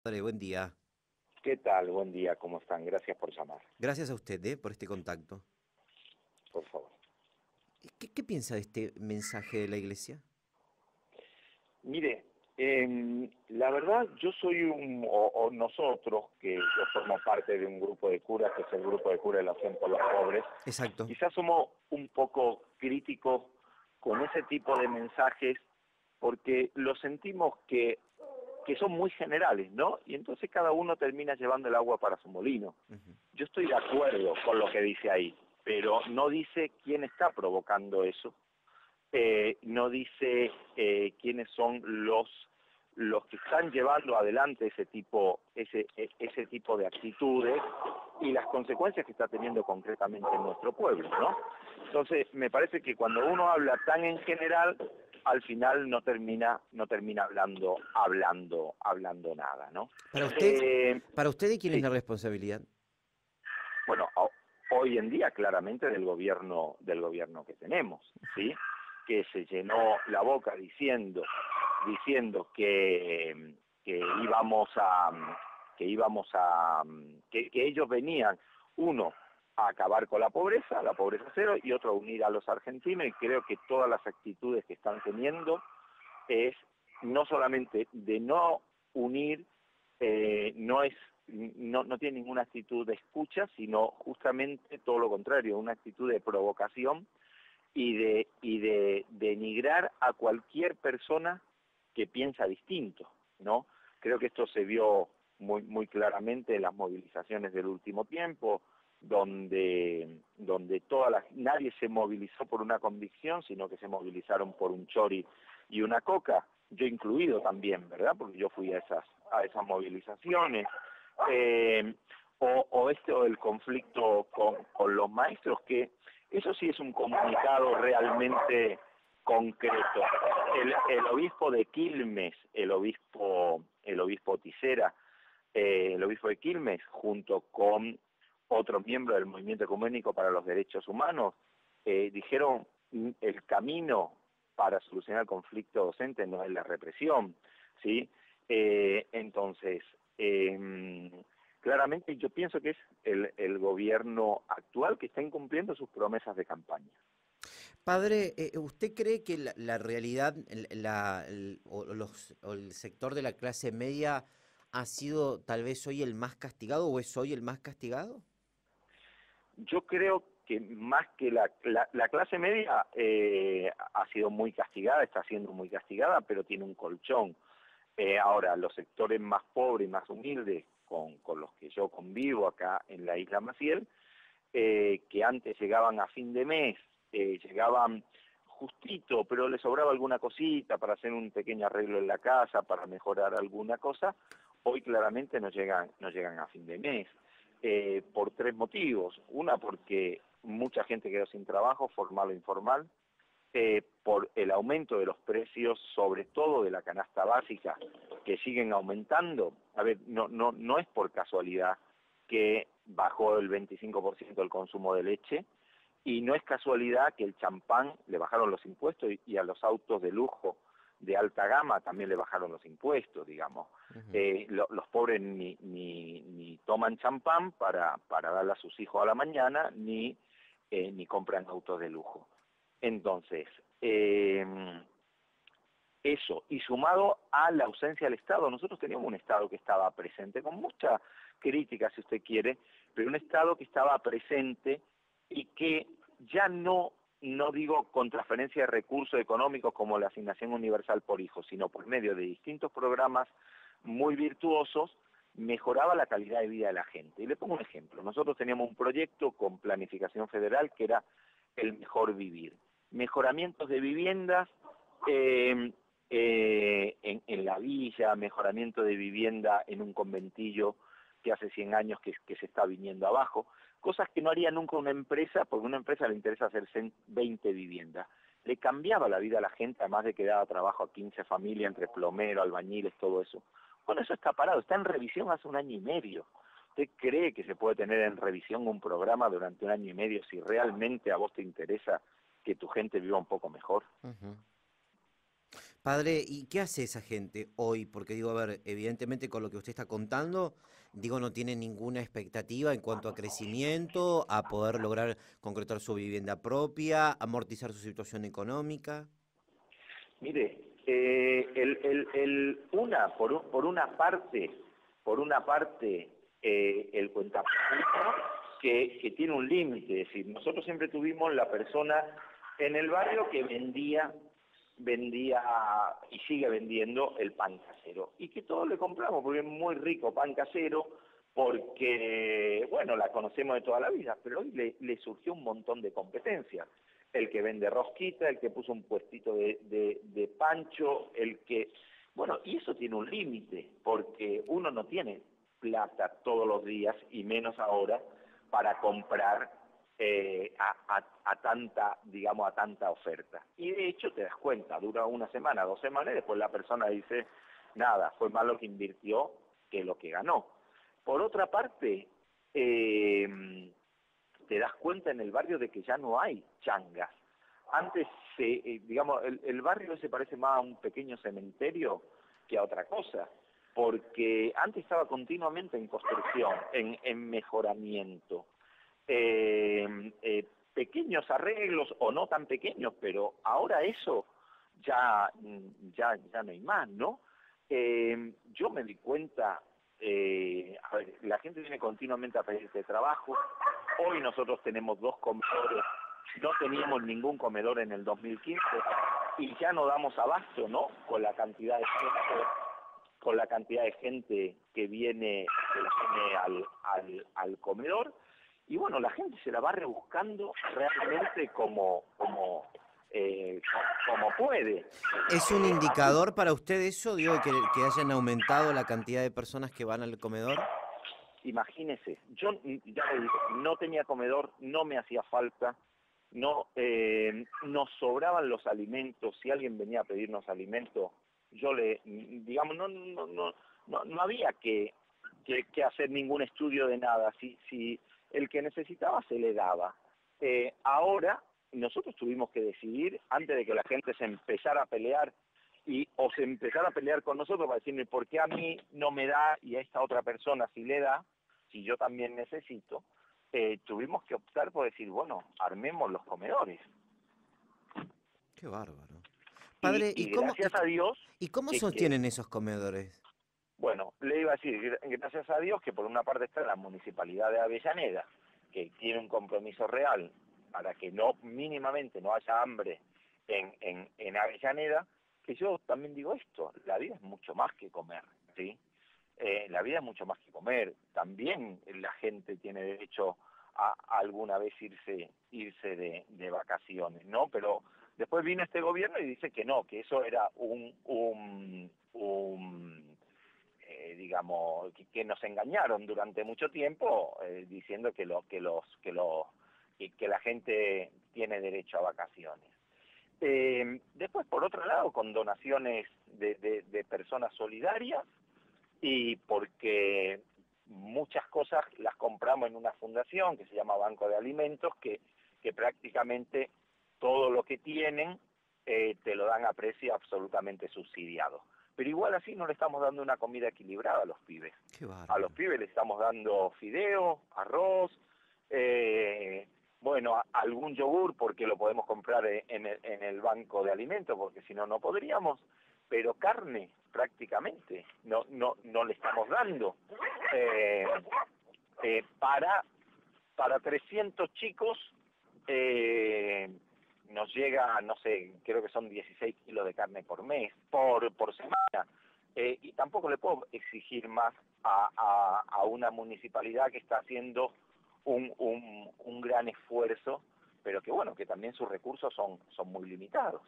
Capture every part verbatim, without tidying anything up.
Padre, buen día. ¿Qué tal? Buen día, ¿cómo están? Gracias por llamar, Gracias a usted, eh, por este contacto. por favor. ¿Qué, qué piensa de este mensaje de la iglesia? Mire, em, la verdad yo soy un, o, o nosotros, que yo formo parte de un grupo de curas, que es el grupo de curas de la Acción por los Pobres, Exacto. quizás somos un poco críticos con ese tipo de mensajes porque lo sentimos que, que son muy generales, ¿no? Y entonces cada uno termina llevando el agua para su molino. Ujú. Yo estoy de acuerdo con lo que dice ahí, pero no dice quién está provocando eso. Eh, no dice eh, quiénes son los los que están llevando adelante ese tipo ese e- ese tipo de actitudes y las consecuencias que está teniendo concretamente en nuestro pueblo, ¿no? Entonces me parece que cuando uno habla tan en general, al final no termina no termina hablando hablando hablando nada, ¿no? Para usted, Eh, para usted, ¿de quién es sí, la responsabilidad? bueno, ho- hoy en día claramente del gobierno del gobierno que tenemos, ¿sí? Que se llenó la boca diciendo diciendo que, que íbamos a que íbamos a que, que ellos venían uno a acabar con la pobreza, la pobreza cero, y otro a unir a los argentinos, y creo que todas las actitudes que están teniendo es no solamente de no unir, eh, no es no, no tiene ninguna actitud de escucha, sino justamente todo lo contrario, una actitud de provocación y de y de denigrar a cualquier persona que piensa distinto, ¿no? Creo que esto se vio muy muy claramente en las movilizaciones del último tiempo, donde donde todas las, nadie se movilizó por una convicción, sino que se movilizaron por un chori y una coca, yo incluido también, ¿verdad? Porque yo fui a esas a esas movilizaciones. Eh, o, o este o el conflicto con, con los maestros, que eso sí es un comunicado realmente concreto. El, el obispo de Quilmes, el obispo, el obispo Tisera, eh, el obispo de Quilmes, junto con otros miembros del Movimiento Ecuménico para los Derechos Humanos, eh, dijeron el camino para solucionar el conflicto docente no es la represión, ¿sí? Eh, entonces, eh, claramente yo pienso que es el, el gobierno actual que está incumpliendo sus promesas de campaña. Padre, eh, ¿usted cree que la, la realidad, el- la, el- o, los, o el sector de la clase media ha sido tal vez hoy el más castigado o es hoy el más castigado? Yo creo que más que la, la, la clase media eh, ha sido muy castigada, está siendo muy castigada, pero tiene un colchón. Eh, ahora, los sectores más pobres y más humildes, con, con los que yo convivo acá en la isla Maciel, eh, que antes llegaban a fin de mes, eh, llegaban justito, pero les sobraba alguna cosita para hacer un pequeño arreglo en la casa, para mejorar alguna cosa, hoy claramente no llegan, no llegan a fin de mes, eh, por tres motivos. Una, porque mucha gente quedó sin trabajo, formal o informal, eh, por el aumento de los precios, sobre todo de la canasta básica, que siguen aumentando. A ver, no, no, no es por casualidad que bajó el veinticinco por ciento el consumo de leche, y no es casualidad que el champán le bajaron los impuestos y, y a los autos de lujo de alta gama también le bajaron los impuestos, digamos. Ujú. Eh, lo, los pobres ni, ni, ni toman champán para, para darle a sus hijos a la mañana, ni, eh, ni compran autos de lujo. Entonces, eh, eso, y sumado a la ausencia del Estado, nosotros teníamos un Estado que estaba presente, con mucha crítica si usted quiere, pero un Estado que estaba presente y que ya no, no digo con transferencia de recursos económicos como la asignación universal por hijo, sino por medio de distintos programas muy virtuosos, mejoraba la calidad de vida de la gente. Y le pongo un ejemplo, nosotros teníamos un proyecto con planificación federal que era el mejor vivir. Mejoramientos de viviendas, eh, eh, en, en la villa, mejoramiento de vivienda en un conventillo que hace cien años que, que se está viniendo abajo, cosas que no haría nunca una empresa, porque a una empresa le interesa hacer veinte viviendas. Le cambiaba la vida a la gente, además de que daba trabajo a quince familias, entre plomero, albañiles, todo eso. Bueno, eso está parado, está en revisión hace un año y medio. ¿Usted cree que se puede tener en revisión un programa durante un año y medio si realmente a vos te interesa que tu gente viva un poco mejor? Ujú. Padre, ¿y qué hace esa gente hoy? Porque digo, a ver, evidentemente con lo que usted está contando, digo, no tiene ninguna expectativa en cuanto a crecimiento, a poder lograr concretar su vivienda propia, amortizar su situación económica. Mire, eh, el, el, el, una, por, un- por una parte, por una parte, eh, el cuentapropismo que, que tiene un límite, es decir, nosotros siempre tuvimos la persona en el barrio que vendía, vendía y sigue vendiendo el pan casero, y que todos le compramos porque es muy rico pan casero, porque, bueno, la conocemos de toda la vida, pero hoy le, le surgió un montón de competencias. El que vende rosquita, el que puso un puestito de, de, de pancho, el que... Bueno, y eso tiene un límite, porque uno no tiene plata todos los días, y menos ahora, para comprar eh, a, a, a tanta, digamos, a tanta oferta. Y de hecho te das cuenta, dura una semana, dos semanas, y después la persona dice, nada, fue más lo que invirtió que lo que ganó. Por otra parte, eh, te das cuenta en el barrio de que ya no hay changas. Antes, se, eh, digamos, el, el barrio se parece más a un pequeño cementerio que a otra cosa, porque antes estaba continuamente en construcción, en, en mejoramiento. Eh, eh, pequeños arreglos o no tan pequeños, pero ahora eso ya, ya, ya no hay más, ¿no? Eh, yo me di cuenta, eh, a ver, la gente viene continuamente a pedirte trabajo. Hoy nosotros tenemos dos comedores, no teníamos ningún comedor en el dos mil quince y ya no damos abasto, ¿no? Con la cantidad de gente, con la cantidad de gente que viene, que viene al, al, al comedor. Y bueno, la gente se la va rebuscando realmente como, como, eh, como puede. ¿Es un Eh, así, indicador para usted eso, digo, que, que hayan aumentado la cantidad de personas que van al comedor? imagínese, yo ya le digo, no tenía comedor, no me hacía falta, no eh, nos sobraban los alimentos. Si alguien venía a pedirnos alimentos, yo le, digamos, no no no no, no había que, que, que hacer ningún estudio de nada. Si si el que necesitaba se le daba. Eh, ahora nosotros tuvimos que decidir, antes de que la gente se empezara a pelear y o se empezara a pelear con nosotros para decirme por qué a mí no me da y a esta otra persona sí le da, si yo también necesito, eh, tuvimos que optar por decir, bueno, armemos los comedores. Qué bárbaro. Y, Padre, ¿y y cómo, y, gracias a Dios y cómo que, que, sostienen esos comedores? bueno, le iba a decir, gracias a Dios que por una parte está la Municipalidad de Avellaneda, que tiene un compromiso real para que no mínimamente no haya hambre en, en, en Avellaneda, que yo también digo esto, la vida es mucho más que comer, ¿sí? Eh, la vida es mucho más que comer. También la gente tiene derecho a, a alguna vez irse irse de, de vacaciones, ¿no? Pero después vino este gobierno y dice que no, que eso era un, un, un eh, digamos, que, que nos engañaron durante mucho tiempo eh, diciendo que lo que los que los que, que la gente tiene derecho a vacaciones. Eh, después, por otro lado, con donaciones de, de, de personas solidarias, y porque muchas cosas las compramos en una fundación que se llama Banco de Alimentos, que, que prácticamente todo lo que tienen eh, te lo dan a precio absolutamente subsidiado. Pero igual así no le estamos dando una comida equilibrada a los pibes. Qué A los bárbaro. pibes le estamos dando fideo, arroz, eh, bueno, a, algún yogur porque lo podemos comprar en el, en el banco de alimentos, porque si no, no podríamos, pero carne prácticamente no no no le estamos dando. Eh, eh, para para trescientos chicos eh, nos llega, no sé, creo que son dieciséis kilos de carne por mes, por, por semana, eh, y tampoco le puedo exigir más a, a, a una municipalidad que está haciendo un, un, un gran esfuerzo, pero que bueno, que también sus recursos son, son muy limitados.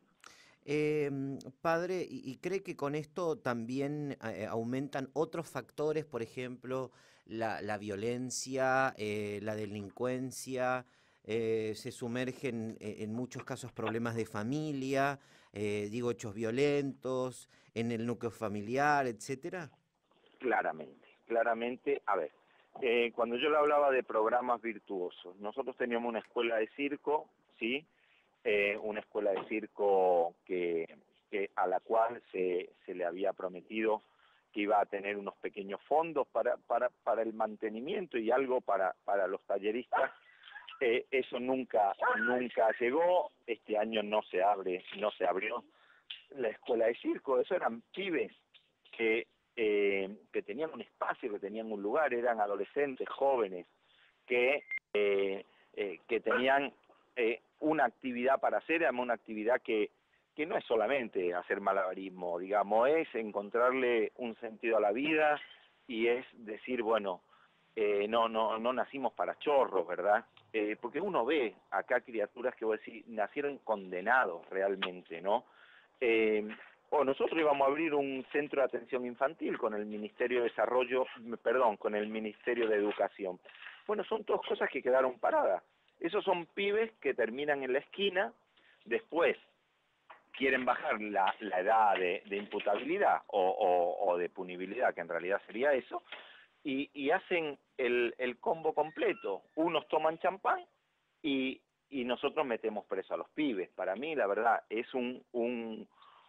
Em, padre, ¿y, y cree que con esto también eh, aumentan otros factores, por ejemplo, la, la violencia, eh, la delincuencia, eh, se sumergen eh, en muchos casos problemas de familia, eh, digo, hechos violentos, en el núcleo familiar, etcétera? Claramente, claramente, a ver, eh, cuando yo le hablaba de programas virtuosos, nosotros teníamos una escuela de circo, ¿sí? Eh, una escuela de circo que, que a la cual se, se le había prometido que iba a tener unos pequeños fondos para, para, para el mantenimiento y algo para, para los talleristas. Eh, eso nunca, nunca llegó. Este año no se abre, no se abrió la escuela de circo. Eso eran pibes que, eh, que tenían un espacio, que tenían un lugar, eran adolescentes, jóvenes, que, eh, eh, que tenían eh, una actividad para hacer, además una actividad que, que no es solamente hacer malabarismo, digamos, es encontrarle un sentido a la vida y es decir, bueno, eh, no, no, no nacimos para chorros, ¿verdad? Eh, porque uno ve acá criaturas que vos decís, nacieron condenados realmente, ¿no? Eh, o nosotros íbamos a abrir un centro de atención infantil con el Ministerio de Desarrollo, perdón, con el Ministerio de Educación. Bueno, son todas cosas que quedaron paradas. Esos son pibes que terminan en la esquina, después quieren bajar la, la edad de, de imputabilidad o, o, o de punibilidad, que en realidad sería eso, y, y hacen el, el combo completo. Unos toman champán y, y nosotros metemos preso a los pibes. Para mí, la verdad, es un, un,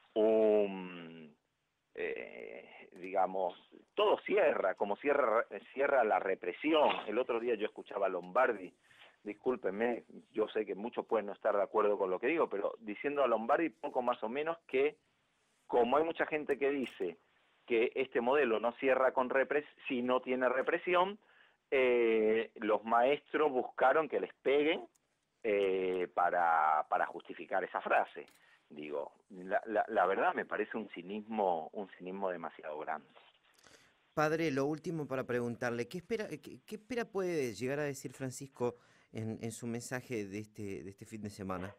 un eh, digamos, todo cierra, como cierra, cierra la represión. El otro día yo escuchaba a Lombardi, discúlpenme, yo sé que muchos pueden no estar de acuerdo con lo que digo, pero diciendo a Lombardi poco más o menos que, como hay mucha gente que dice que este modelo no cierra con repres si no tiene represión, eh, los maestros buscaron que les peguen eh, para, para justificar esa frase. Digo, la, la, la verdad me parece un cinismo, un cinismo demasiado grande. Padre, lo último para preguntarle, ¿qué espera, qué, qué espera puede llegar a decir Francisco en, en su mensaje de este, de este fin de semana?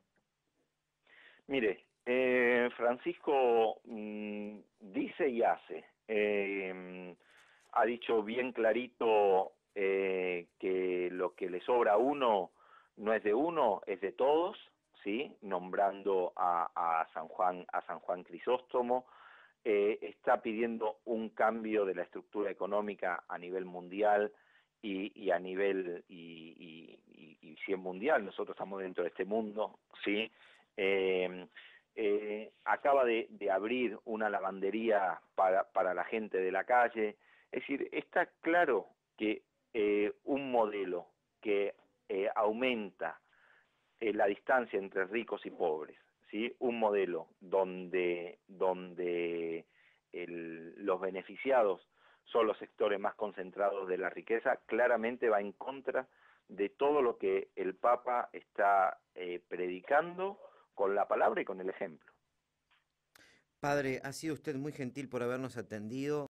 Mire, eh, Francisco mmm, dice y hace. Eh, ha dicho bien clarito eh, que lo que le sobra a uno no es de uno, es de todos, ¿sí? Nombrando a, a San Juan, a San Juan Crisóstomo. Eh, está pidiendo un cambio de la estructura económica a nivel mundial y, y a nivel y, y, y, y si es mundial, nosotros estamos dentro de este mundo, ¿sí? Eh, eh, acaba de, de abrir una lavandería para, para la gente de la calle. Es decir, está claro que eh, un modelo que eh, aumenta eh, la distancia entre ricos y pobres, ¿sí? Un modelo donde, donde el, los beneficiados son los sectores más concentrados de la riqueza, claramente va en contra de todo lo que el Papa está eh, predicando con la palabra y con el ejemplo. Padre, ha sido usted muy gentil por habernos atendido.